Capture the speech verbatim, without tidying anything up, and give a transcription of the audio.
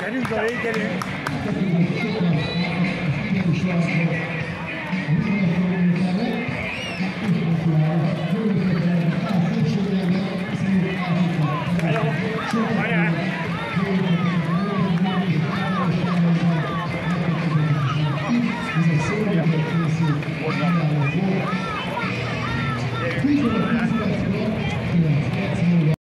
Gyerünk, Zoli, gyerünk! Hello! Várjál! Ez a szépen készült